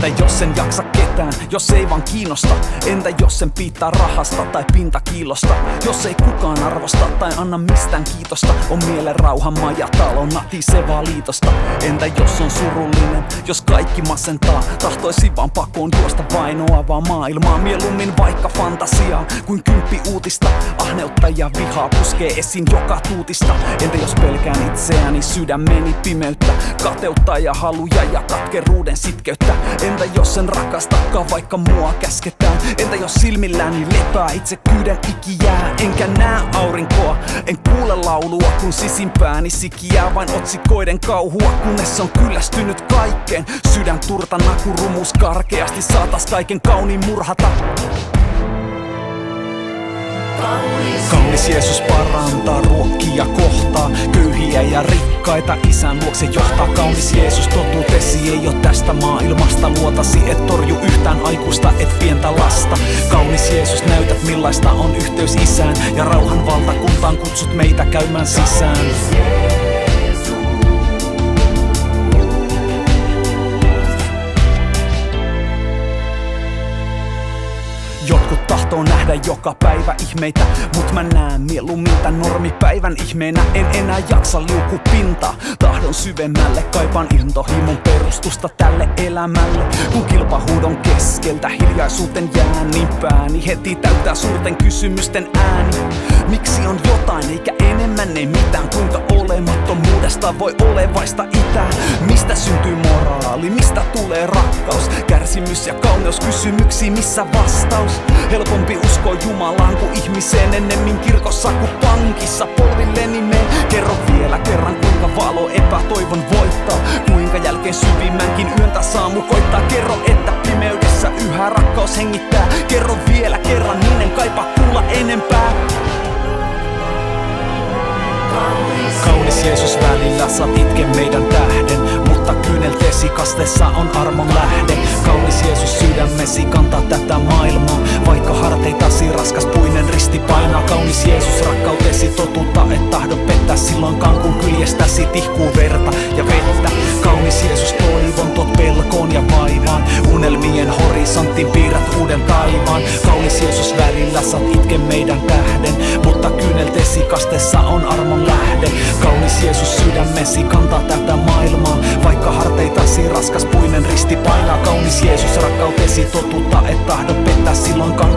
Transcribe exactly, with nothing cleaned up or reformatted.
Entä jos en jaksa ketään, jos ei vaan kiinnosta? Entä jos en piittaa rahasta tai pintakiilosta? Jos ei kukaan arvosta tai anna mistään kiitosta, on mielen rauhan maja, talon natisevaa liitosta. Entä jos on surullinen, jos kaikki masentaa? Tahtoisi vaan pakoon juosta vainoavaa maailmaa, mieluummin vaikka fantasiaa kuin kymppi uutista. Ahneutta ja vihaa puskee esiin joka tuutista. Entä jos pelkään itseäni, sydämeni pimeyttä, kateutta ja haluja ja katkeruuden sitkeyttä? Entä jos en rakastakaan, vaikka mua käsketään? Entä jos silmilläni lepää itsekyyden ikijää? Enkä näe aurinkoa, en kuule laulua, kun sisimpääni sikiää vain otsikoiden kauhua, kunnes on kyllästynyt kaikkeen. Sydän turtana, kun rumus karkeasti saatas kaiken kauniin murhata. Kaunis Jeesus parantaa, ruokkii ja kohtaa köyhiä ja rikkaita, isän luokse johtaa. Kaunis Jeesus totuutesi ei oo tästä maailmasta, luotasi et torju yhtään aikuista, et pientä lasta. Kaunis Jeesus näytät millaista on yhteys isään, ja rauhan valtakuntaan kutsut meitä käymään sisään. Jotkut tahtoo nähdä joka päivä ihmeitä, mut mä näen mieluummin tän normipäivän ihmeenä. En enää jaksa liukupintaa, tahdon syvemmälle, kaipaan intohimon perustusta tälle elämälle. Kun kilpahuudon keskeltä hiljaisuuteen jää, niin pääni heti täyttää suurten kysymysten ääni. Miksi on jotain eikä enemmän, ei mitään? Kuinka olemattomuudesta voi olevaista itää? Mistä syntyy moraali, mistä tulee rakkaus? Kärsimys ja kauneus, kysymyksiin missä vastaus? Helpompi uskoa Jumalaan kuin ihmiseen, ennemmin kirkossa kuin pankissa polvilleni meen. Kerro vielä kerran, kuinka valo epätoivon voittaa, kuinka jälkeen syvimmänkin yöntä saamu koittaa. Kerro, että pimeydessä yhä rakkaus hengittää. Kerro vielä kerran, niin en kaipaa kuulla enempää. Kaunis Jeesus, välillä saat itke meidän tähden, mutta kyyneltesi kasteessa on armon lähde. Kaunis Jeesus, sydämesi kantaa tätä maailmaa, vaikka harteitasi raskas puinen risti painaa. Kaunis Jeesus, rakkautesi totuutta et tahdo pettää, silloinkaan kun kyljestäsi tihkuu verta ja vettä. Kaunis Jeesus, toivon tuot pelkoon ja vaivaan, unelmien horisonttiin piirrät uuden taivaan. Kaunis Jeesus, välillä saat itke meidän tähden, mutta kyyneltesi kasteessa on armon lähde. Kaunis Jeesus, sydämesi kantaa tätä maailmaa, vaikka harteitasi raskas puinen risti painaa. Kaunis Jeesus, rakkautesi totuutta et tahdo pettää, silloinkaan